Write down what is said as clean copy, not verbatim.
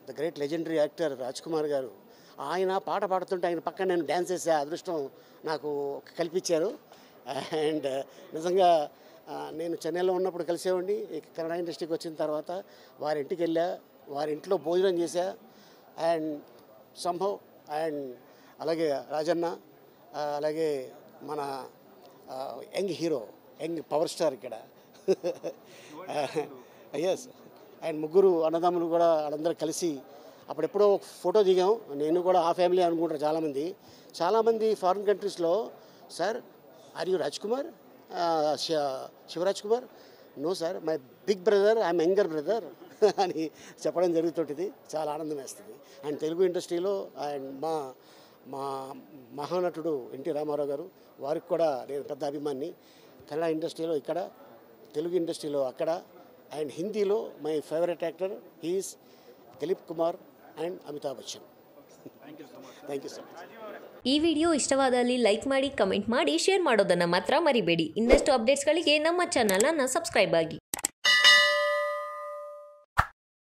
The great legendary actor Raj Kumar garu. ఆయన పాట పాడుతుంటే ఆయన పక్కన నేను డ్యాన్స్ చేసే అదృష్టం నాకు కల్పించారు. అండ్ నిజంగా నేను చెన్నైలో ఉన్నప్పుడు కలిసేవాడిని. కన్నడ ఇండస్ట్రీకి వచ్చిన తర్వాత వారి ఇంటికి వెళ్ళా, వారి ఇంట్లో భోజనం చేశా. అండ్ సంభవ్ అండ్ అలాగే రాజన్న, అలాగే మన young hero, young power star ఇక్కడ. ఎస్. అండ్ ముగ్గురు అన్నదమ్ములు కూడా వాళ్ళందరూ కలిసి అప్పుడెప్పుడో ఫోటో దిగాం. నేను కూడా ఆ ఫ్యామిలీ అనుకుంటారు చాలామంది ఫారిన్ కంట్రీస్లో, sir are you Raj Kumar, Shivaraj Kumar? No sir, my big brother, I'm younger brother అని చెప్పడం జరుగుతుంటుంది. చాలా ఆనందం వేస్తుంది. అండ్ తెలుగు ఇండస్ట్రీలో అండ్ మా మహానటుడు ఎన్టీ రామారావు గారు, వారికి కూడా నేను పెద్ద అభిమాని. కన్నడ ఇండస్ట్రీలో ఇక్కడ, తెలుగు ఇండస్ట్రీలో అక్కడ, అండ్ హిందీలో my favourite actor he's Dilip Kumar and Amitabh Bachchan. Thank you so much. ಈ ವಿಡಿಯೋ ಇಷ್ಟವಾದಲ್ಲಿ ಲೈಕ್ ಮಾಡಿ, ಕಮೆಂಟ್ ಮಾಡಿ, ಶೇರ್ ಮಾಡೋದನ್ನು ಮಾತ್ರ ಮರಿಬೇಡಿ. ಇನ್ನಷ್ಟು ಅಪ್ಡೇಟ್ಸ್ಗಳಿಗೆ ನಮ್ಮ ಚಾನಲನ್ನು ಸಬ್ಸ್ಕ್ರೈಬ್ ಆಗಿ.